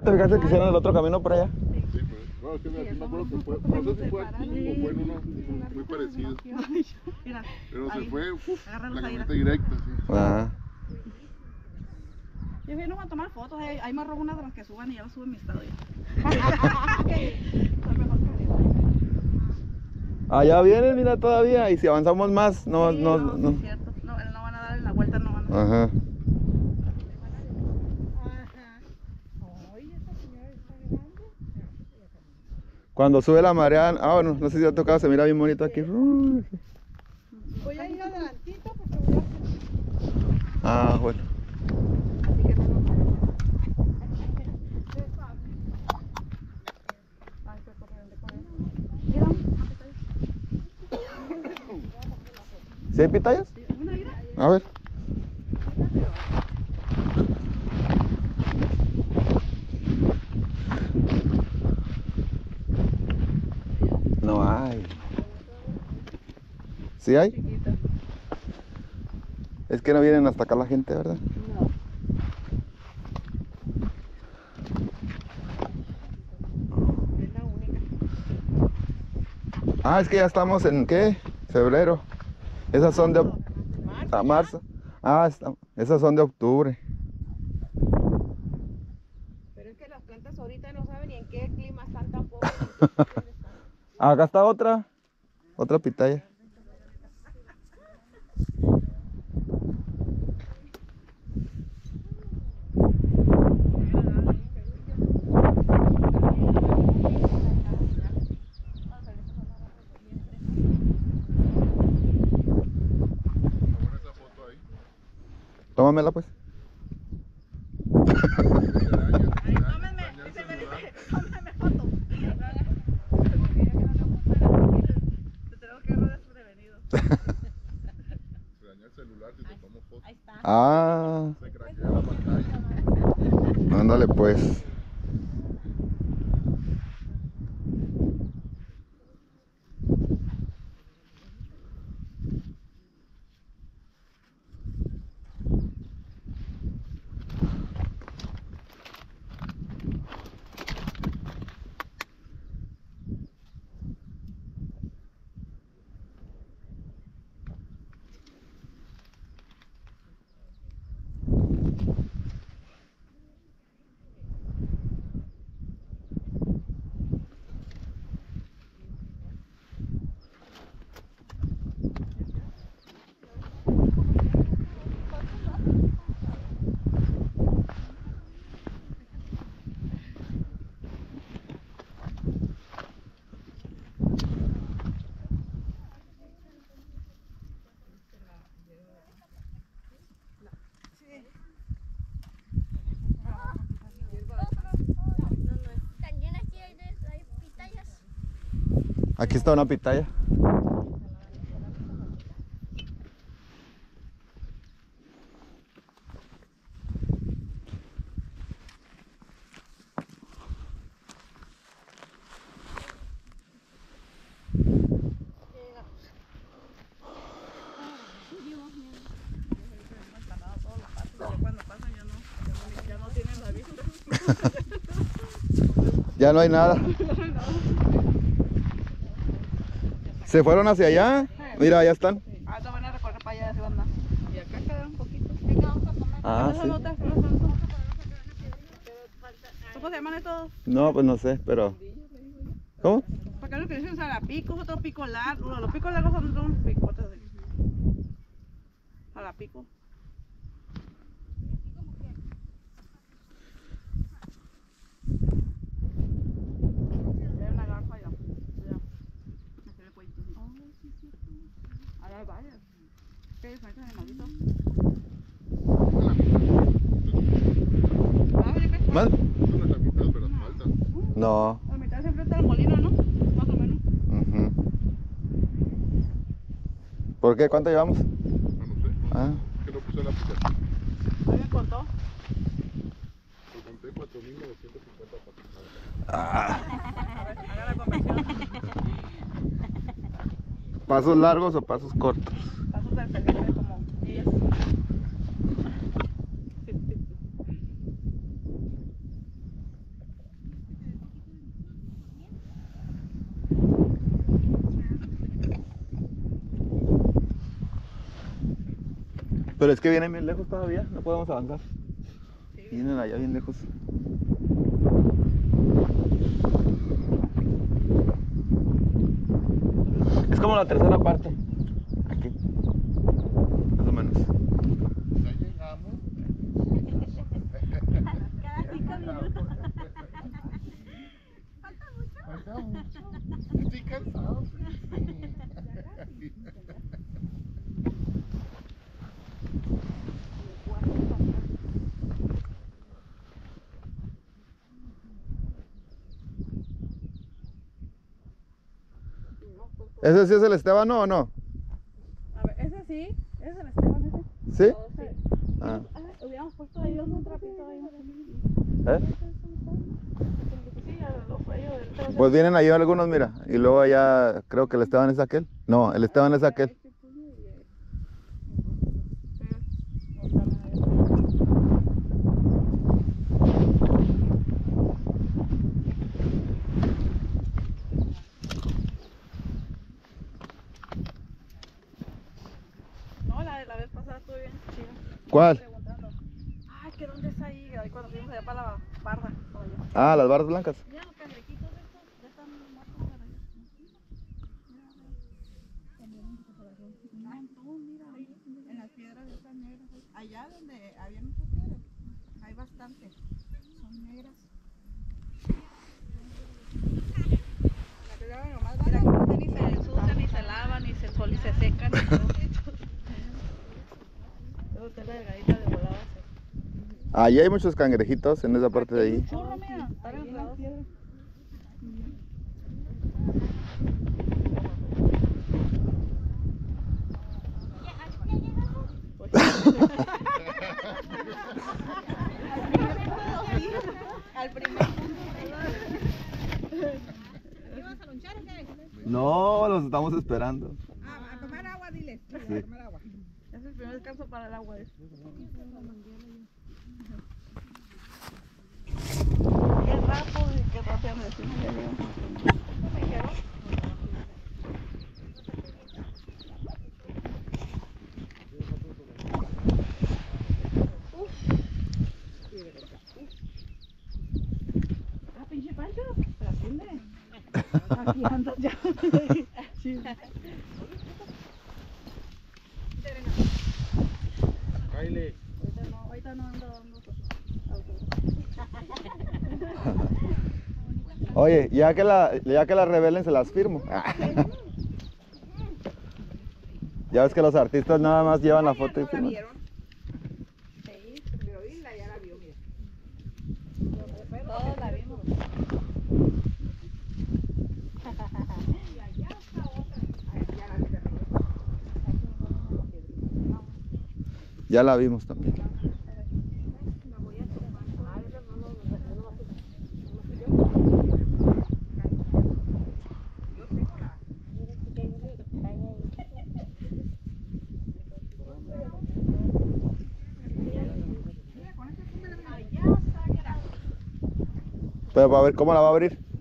¿Te fijaste que hicieron el otro camino por allá? Sí, pues. Bueno, es que me acuerdo que fue, no sé si fue aquí o fue en uno muy parecido. Pero se fue, la camioneta directa, sí. Ah. Yo dije, no voy a tomar fotos, ahí me robo una de las que suban y ya las subo en mi estado. Allá vienen, mira, todavía. Y si avanzamos más, no, Sí, no, no, no. sí, es cierto. No, no van a dar en la vuelta, no van a. Ajá. Cuando sube la marea, bueno, no sé si ha tocado, se mira bien bonito aquí. Voy a ir adelantito porque voy a... Ah, bueno. Así que no nos vayamos. Ay, qué corriente por ahí. Mira, ¿Sí hay pitayas? una mira. A ver. No hay. ¿Sí hay? Chiquita. Es que no vienen hasta acá la gente, ¿verdad? No. Es la única. Ah, es que ya estamos en, ¿qué? Febrero. Esas son de... marzo. Ah, esas son de octubre. Pero es que las plantas ahorita no saben ni en qué clima están tampoco. Acá está otra. Otra pitaya. Tómamela pues. Ay, tómenme, dice, tómenme foto. Porque ella que no le gusta, te tenemos que agarrar desprevenido. Se dañó el celular si te tomo foto. Ahí está. Ah, Se craquea la pantalla. ándale pues. También aquí hay pitayas. Aquí está una pitaya. Cuando pasan ya no tienen la vista. Ya no hay nada. ¿Se fueron hacia allá? Mira, allá están. Ah, no van a recorrer para allá, se van a. Y acá quedan un poquito. Ah, sí. ¿Cómo se llaman estos? No, pues no sé, pero... ¿Cómo? Porque los que dicen salapicos, otros picos largos. Los picos largos son unos picotes. Salapico. Hay una garza allá. Allá. Aquí en el cuellito, sí. Allá hay varias. ¿Qué diferentes animalitos? ¿Más? Son las mitad, pero falta. No. La mitad se enfrenta al molino, ¿no? Más o menos. Ujú. ¿Por qué? ¿Cuánto llevamos? No, no sé. Ah. Que no puse la aplicación. ¿Alguien contó? Lo conté 4.950 pasajes. Ah. A ver, haga la conversión. ¿Pasos largos o pasos cortos? Pasos del Felipe como 10. Pero es que vienen bien lejos todavía, no podemos avanzar. Vienen allá bien lejos. Es como la tercera parte. Aquí. Más o menos. Ya llegamos. Cada 5 minutos. Falta mucho. Estoy cansado. ¿Ese sí es el Estébano o no? A ver, ese sí, ese es el Esteban, ese. ¿Sí? Sí. Ah. Hubiéramos puesto ahí un trapito ahí. ¿Eh? Sí, a los cuellos del Esteban. Pues vienen ahí algunos, mira. Y luego allá creo que el Esteban es aquel. No, el Esteban es aquel. No, la de la vez pasada estuvo bien chida. ¿Cuál? Preguntando. Ay, ¿qué dónde está ahí? Ahí cuando fuimos allá para la barda. Por allá. Ah, las barras blancas. Mira los cangrejitos estos, ya están muertos por allá. Mira, tú, mira, ahí, en las piedras de esas negras. Allá donde había muchas piedras, hay bastantes. Son negras. Mira, como que ni se ensucian, ni se lavan, ni se sol y se secan. Luego está la delgadita de volada. Allí hay muchos cangrejitos en esa parte de ahí. Churro, mira, están en las piedras. Al primer ¿Ibas a lonchar o qué? No, los estamos esperando. A tomar agua, diles. Sí. A tomar agua. es el primer descanso para el agua. Qué rápido y qué rápido me decimos ya llegamos. Ah, pinche Pancho, te atiende. Aquí andas ya. Sí. Kyle. Ahorita no ando dando. Oye, ya que la revelen se las firmo. Ya ves que los artistas nada más llevan la foto y ¿No la firman. vieron? Sí, pero Isla ya la vio, mira. Todos la vimos. Y allá está otra. Ay, ya la vi de regreso. Ya la vimos también. La voy a tomar. Ay, no. Yo tengo la... Pero para ver cómo la va a abrir.